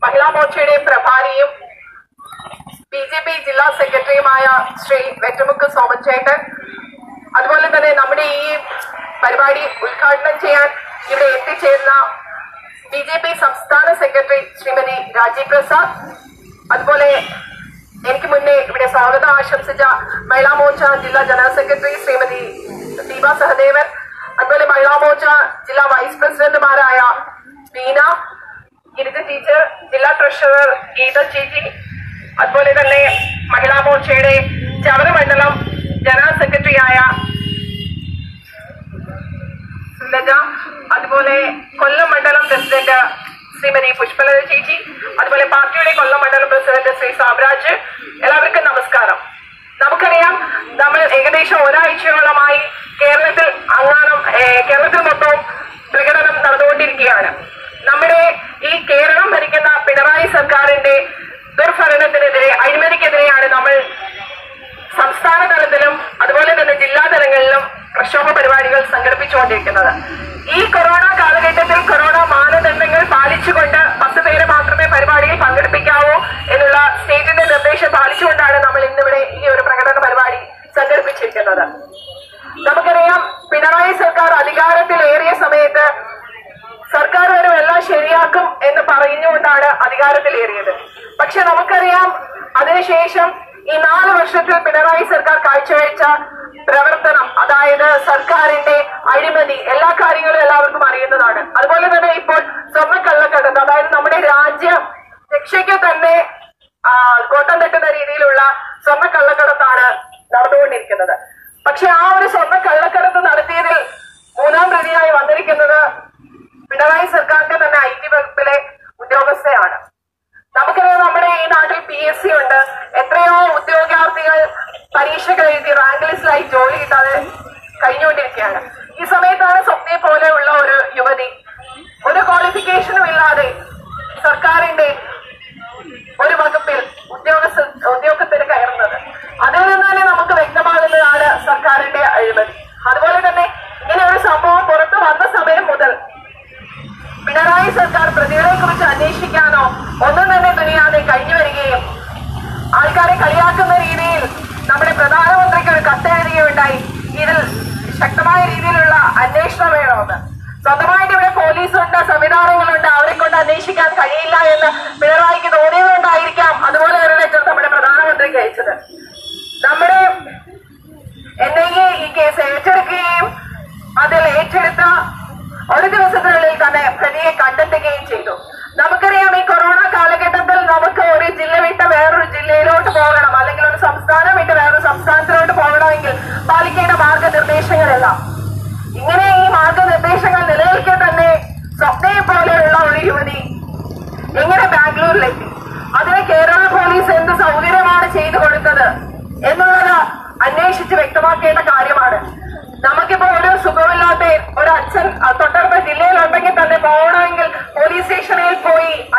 മഹിളാ മോർച്ചയുടെയും പ്രഭാരിയും BJP ജില്ലാ സെക്രട്ടറിയുമായ ശ്രീ വെറ്റമുക്ക് സോമൻ ചേട്ടൻ, അതുപോലെ തന്നെ നമ്മുടെ ഈ പരിപാടി ഉദ്ഘാടനം ചെയ്യാൻ ഇവിടെ എത്തിച്ചേർന്ന BJP സംസ്ഥാന സെക്രട്ടറി ശ്രീമതി രാജീവ് പ്രസാദ്, അതുപോലെ എനിക്ക് മുന്നേ ഇവിടെ സ്വാഗതം ആശംസിച്ച മഹിളാ മോർച്ച ജില്ലാ ജനറൽ സെക്രട്ടറി ശ്രീമതി ദീപ സഹദേവൻ, അതുപോലെ മഹിളാ മോർച്ച ജില്ലാ വൈസ് പ്രസിഡന്റുമാരായ ബീന, ഗിരിജ ടീച്ചർ, ജില്ലാ ട്രഷറർ ഗീത ചേച്ചി, അതുപോലെ തന്നെ മഹിളാ മോർച്ചയുടെ ചവറ മണ്ഡലം ജനറൽ സെക്രട്ടറിയായ സുലജ, അതുപോലെ കൊല്ലം മണ്ഡലം പ്രസിഡന്റ് ശ്രീമതി പുഷ്പലത ചേച്ചി, അതുപോലെ പാർട്ടിയുടെ കൊല്ലം മണ്ഡലം പ്രസിഡന്റ് ശ്രീ സാമ്രാജ്, എല്ലാവർക്കും നമസ്കാരം. നമുക്കറിയാം, നമ്മൾ ഏകദേശം ഒരാഴ്ചയോളമായി കേരളത്തിൽ മൊത്തം പ്രകടനം നടന്നുകൊണ്ടിരിക്കുകയാണ്. നമ്മുടെ ഈ കേരളം ഭരിക്കുന്ന പിണറായി സർക്കാരിന്റെ ദുർഭരണത്തിനെതിരെ, അഴിമതിക്കെതിരെയാണ് നമ്മൾ സംസ്ഥാന തലത്തിലും അതുപോലെ തന്നെ ജില്ലാ തലങ്ങളിലും പ്രക്ഷോഭ പരിപാടികൾ സംഘടിപ്പിച്ചുകൊണ്ടിരിക്കുന്നത്. ഈ കൊറോണ കാലഘട്ടത്തിൽ കൊറോണ മാനദണ്ഡങ്ങൾ പാലിച്ചുകൊണ്ട് 10 പേരെ മാത്രമേ പരിപാടിയിൽ പങ്കെടുപ്പിക്കാവൂ എന്നുള്ള സ്റ്റേറ്റിന്റെ നിർദ്ദേശം പാലിച്ചുകൊണ്ടാണ് നമ്മൾ ഇന്നിവിടെ ഈ ഒരു പ്രകടന പരിപാടി സംഘടിപ്പിച്ചിരിക്കുന്നത്. നമുക്കറിയാം, പിണറായി സർക്കാർ അധികാരത്തിലേറിയ സമയത്ത് സർക്കാർ വരും എല്ലാം ശരിയാക്കും എന്ന് പറഞ്ഞുകൊണ്ടാണ് അധികാരത്തിലേറിയത്. പക്ഷെ നമുക്കറിയാം, അതിനുശേഷം ഈ 4 വർഷത്തിൽ പിണറായി സർക്കാർ കാഴ്ചവെച്ച പ്രവർത്തനം, അതായത് സർക്കാരിന്റെ അഴിമതി, എല്ലാ കാര്യങ്ങളും എല്ലാവർക്കും അറിയുന്നതാണ്. അതുപോലെ തന്നെ ഇപ്പോൾ സ്വർണ്ണക്കള്ളക്കടത്ത്, അതായത് നമ്മുടെ രാജ്യം രക്ഷയ്ക്ക് തന്നെ കോട്ടം തട്ടുന്ന രീതിയിലുള്ള സ്വർണ്ണക്കള്ളക്കടത്താണ് നടന്നുകൊണ്ടിരിക്കുന്നത്. പക്ഷെ ആ ഒരു സ്വർണ്ണക്കള്ളക്കടത്ത് നടത്തിയതിൽ 3ാം പ്രതിയായി വന്നിരിക്കുന്നത് പിണറായി സർക്കാരിന്റെ തന്നെ IT വകുപ്പിലെ ഉദ്യോഗസ്ഥയാണ്. നമുക്കറിയാം, നമ്മുടെ ഈ നാട്ടിൽ PSC ഉണ്ട്. എത്രയോ ഉദ്യോഗാർത്ഥികൾ പരീക്ഷകൾ എഴുതി റാങ്ക് ലിസ്റ്റിലായി ജോലി കിട്ടാതെ കഴിഞ്ഞുകൊണ്ടിരിക്കുകയാണ്. ഈ സമയത്താണ് സ്വപ്നയെ പോലെയുള്ള ഒരു യുവതി ഒരു ക്വാളിഫിക്കേഷനും ഇല്ലാതെ സർക്കാരിന്റെ ഒരു വകുപ്പിൽ ഉദ്യോഗത്തിന് കയറുന്നത്. അതിൽ നിന്ന് തന്നെ നമുക്ക് വ്യക്തമാകുന്നതാണ് സർക്കാരിന്റെ അഴിമതി. അതുപോലെ തന്നെ ഇങ്ങനെ ഒരു സംഭവം പുറത്തു വന്ന സമയം മുതൽ പിണറായി സർക്കാർ പ്രതികളെ കുറിച്ച് അന്വേഷിക്കാനോ ഒന്നും തന്നെ തുനിയാതെ കഴിഞ്ഞു വരികയും ആൾക്കാരെ കളിയാക്കുന്ന രീതിയിൽ നമ്മുടെ പ്രധാനമന്ത്രിക്ക് ഒരു കത്തെഴുതുകയുണ്ടായി. ഇതിൽ ശക്തമായ രീതിയിലുള്ള അന്വേഷണം വേണമെന്ന്. സ്വന്തമായിട്ട് ഇവിടെ പോലീസുണ്ട്, സംവിധാനങ്ങളുണ്ട്, അവരെ കൊണ്ട് അന്വേഷിക്കാൻ കഴിയില്ല എന്ന് പിണറായിക്ക് തോന്നിയതുകൊണ്ടായിരിക്കാം അതുപോലെ ഒരു ലെറ്റർ നമ്മുടെ പ്രധാനമന്ത്രിക്ക് അയച്ചത്. നമ്മുടെ NIA ഈ കേസ് ഏറ്റെടുക്കുകയും അതിൽ ഏറ്റെടുത്ത ഒരു ദിവസത്തിനുള്ളിൽ തന്നെ പ്രതിയെ കണ്ടെത്തുകയും ചെയ്തു. നമുക്കറിയാം, ഈ കൊറോണ കാലഘട്ടത്തിൽ നമുക്ക് ഒരു ജില്ല വിട്ട് വേറൊരു ജില്ലയിലോട്ട് പോകണം, അല്ലെങ്കിൽ ഒരു സംസ്ഥാനം വിട്ട് വേറൊരു സംസ്ഥാനത്തിലോട്ട് പോകണമെങ്കിൽ പാലിക്കേണ്ട മാർഗനിർദ്ദേശങ്ങളെല്ലാം. ഇങ്ങനെ ഈ മാർഗനിർദ്ദേശങ്ങൾ നിലനിൽക്കെ തന്നെ സ്വപ്നയെ പോലെയുള്ള ഒരു യുവതി എങ്ങനെ ബാംഗ്ലൂരിലെത്തി? അതിന് കേരള പോലീസ് എന്ത് സൗകര്യമാണ് ചെയ്തു കൊടുത്തത് എന്നുള്ളത് അന്വേഷിച്ച് വ്യക്തമാക്കേണ്ട കാര്യമാണ്. നമുക്കിപ്പോ ഒരു സുഖമില്ലാത്ത ഒരു അച്ഛൻ തൊട്ടടുത്ത ജില്ലയിലുണ്ടെങ്കിൽ തന്നെ പോകണമെങ്കിൽ പോലീസ് സ്റ്റേഷനിൽ പോയി